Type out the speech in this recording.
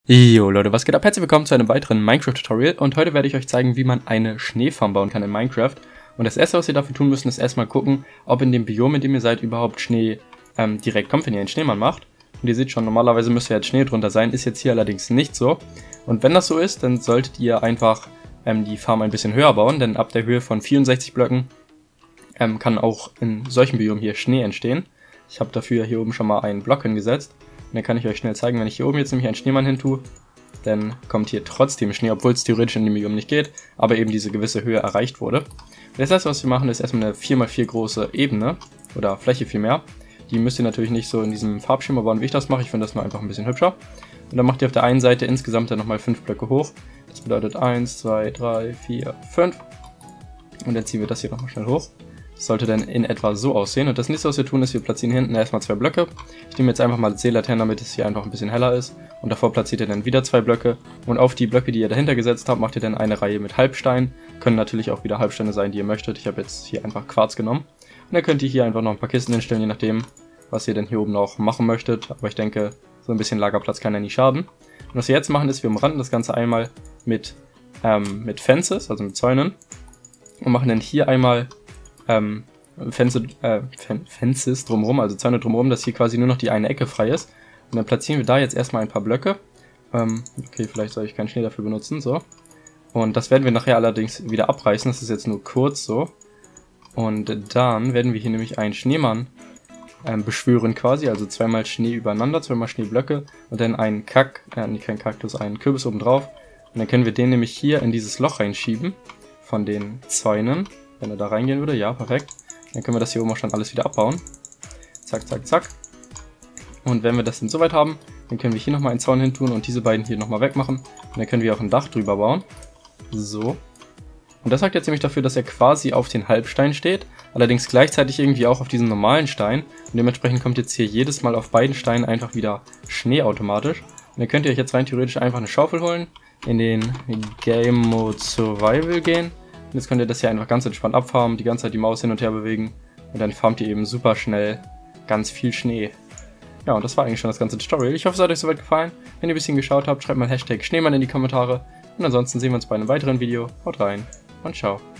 Jo Leute, was geht ab? Herzlich willkommen zu einem weiteren Minecraft-Tutorial und heute werde ich euch zeigen, wie man eine Schneefarm bauen kann in Minecraft. Und das erste, was ihr dafür tun müsst, ist erstmal gucken, ob in dem Biom, in dem ihr seid, überhaupt Schnee direkt kommt, wenn ihr einen Schneemann macht. Und ihr seht schon, normalerweise müsste jetzt Schnee drunter sein, ist jetzt hier allerdings nicht so. Und wenn das so ist, dann solltet ihr einfach die Farm ein bisschen höher bauen, denn ab der Höhe von 64 Blöcken kann auch in solchen Biomen hier Schnee entstehen. Ich habe dafür hier oben schon mal einen Block hingesetzt. Und dann kann ich euch schnell zeigen, wenn ich hier oben jetzt nämlich einen Schneemann hin tue, dann kommt hier trotzdem Schnee, obwohl es theoretisch in dem Biom nicht geht, aber eben diese gewisse Höhe erreicht wurde. Und das erste, was wir machen, ist erstmal eine 4x4 große Ebene, oder Fläche vielmehr. Die müsst ihr natürlich nicht so in diesem Farbschema bauen, wie ich das mache, ich finde das nur einfach ein bisschen hübscher. Und dann macht ihr auf der einen Seite insgesamt dann nochmal 5 Blöcke hoch. Das bedeutet 1, 2, 3, 4, 5. Und dann ziehen wir das hier nochmal schnell hoch. Das sollte dann in etwa so aussehen. Und das nächste, was wir tun, ist, wir platzieren hinten erstmal 2 Blöcke. Ich nehme jetzt einfach mal Seelaternen, damit es hier einfach ein bisschen heller ist. Und davor platziert ihr dann wieder 2 Blöcke. Und auf die Blöcke, die ihr dahinter gesetzt habt, macht ihr dann eine Reihe mit Halbsteinen. Können natürlich auch wieder Halbsteine sein, die ihr möchtet. Ich habe jetzt hier einfach Quarz genommen. Und dann könnt ihr hier einfach noch ein paar Kisten hinstellen, je nachdem, was ihr denn hier oben noch machen möchtet. Aber ich denke, so ein bisschen Lagerplatz kann ja nicht schaden. Und was wir jetzt machen, ist, wir umranden das Ganze einmal mit Fences, also mit Zäunen. Und machen dann hier einmal Fences drumherum, also Zäune drumherum, dass hier quasi nur noch die eine Ecke frei ist. Und dann platzieren wir da jetzt erstmal ein paar Blöcke. Okay, vielleicht soll ich keinen Schnee dafür benutzen, so. Und das werden wir nachher allerdings wieder abreißen, das ist jetzt nur kurz so. Und dann werden wir hier nämlich einen Schneemann beschwören quasi, also zweimal Schnee übereinander, zweimal Schneeblöcke und dann einen kein Kaktus, einen Kürbis oben drauf. Und dann können wir den nämlich hier in dieses Loch reinschieben von den Zäunen, wenn er da reingehen würde, ja, perfekt. Dann können wir das hier oben auch schon alles wieder abbauen. Zack, zack, zack. Und wenn wir das dann soweit haben, dann können wir hier nochmal einen Zaun hin tun und diese beiden hier nochmal wegmachen. Und dann können wir auch ein Dach drüber bauen. So. Und das sorgt jetzt nämlich dafür, dass er quasi auf den Halbstein steht, allerdings gleichzeitig irgendwie auch auf diesen normalen Stein. Und dementsprechend kommt jetzt hier jedes Mal auf beiden Steinen einfach wieder Schnee automatisch. Und dann könnt ihr euch jetzt rein theoretisch einfach eine Schaufel holen, in den Game Mode Survival gehen. Und jetzt könnt ihr das hier einfach ganz entspannt abfarmen, die ganze Zeit die Maus hin und her bewegen und dann farmt ihr eben super schnell ganz viel Schnee. Ja, und das war eigentlich schon das ganze Tutorial. Ich hoffe, es hat euch soweit gefallen. Wenn ihr ein bisschen geschaut habt, schreibt mal Hashtag Schneemann in die Kommentare. Und ansonsten sehen wir uns bei einem weiteren Video. Haut rein und ciao.